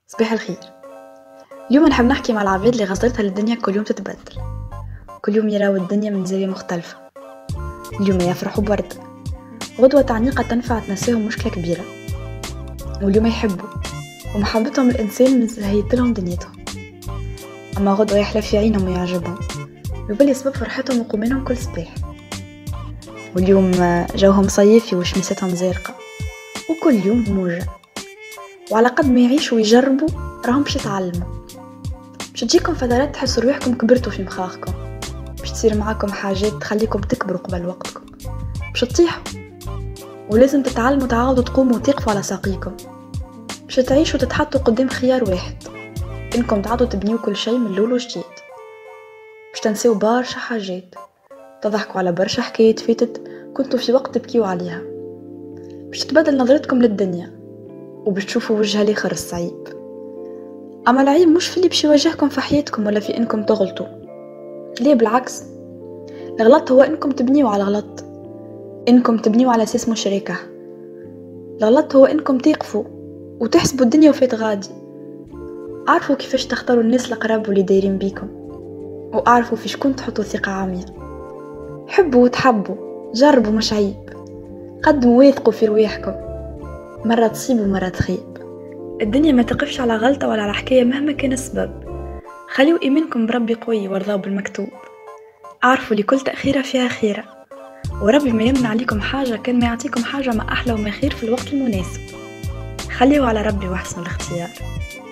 صباح الخير. اليوم نحب نحكي مع العباد اللي غصرتها للدنيا كل يوم تتبدل، كل يوم يراو الدنيا من زاوية مختلفة. اليوم يفرحوا بوردة، غدوة تعنيقة تنفع تنسيهم مشكلة كبيرة، واليوم يحبوا ومحبتهم الإنسان من هيتلهم دنيتهم. أما غدوة يحلى في عينهم ويعجبهم يبلي سبب فرحتهم وقومينهم كل صباح. واليوم جوهم صيفي وشمستهم زارقة، وكل يوم موجة، وعلى قد ما يعيشوا ويجربوا راهم باش يتعلموا. باش تجيكم فترات تحسوا روحكم كبرتوا في مخاخكم، باش تصير معاكم حاجات تخليكم تكبروا قبل وقتكم، باش تطيحوا ولازم تتعلموا تعاودوا تقوموا وتقفوا على ساقيكم، باش تعيشوا تتحطوا قدام خيار واحد، انكم تعاودوا تبنيوا كل شيء من الاول وجديد، باش تنسوا برشا حاجات، تضحكوا على برشا حكايات فاتت كنتوا في وقت تبكيوا عليها، باش تتبدل نظرتكم للدنيا وباش تشوفوا وجهها الاخر الصعيب. اما العيب مش في اللي باش يواجهكم في حياتكم ولا في انكم تغلطوا، ليه بالعكس، الغلط هو انكم تبنيوا على غلط، انكم تبنيوا على اساس مشركه. الغلط هو انكم تقفوا وتحسبوا الدنيا وفات غادي، عارفوا كيفاش تختاروا الناس القراب واللي دايرين بيكم، وعارفوا في شكون تحطوا ثقه عاميه. حبوا وتحبوا، جربوا مش عيب، قدموا واثقوا في رواحكم، مرة تصيب ومرة تخيب. الدنيا ما تقفش على غلطة ولا على حكاية مهما كان السبب. خليوا إيمانكم بربي قوي وارضاو بالمكتوب، عارفوا لكل تأخيرة فيها خيرة، وربي ما يمنع عليكم حاجة كان ما يعطيكم حاجة ما أحلى وما خير في الوقت المناسب. خليوا على ربي وحسن الاختيار.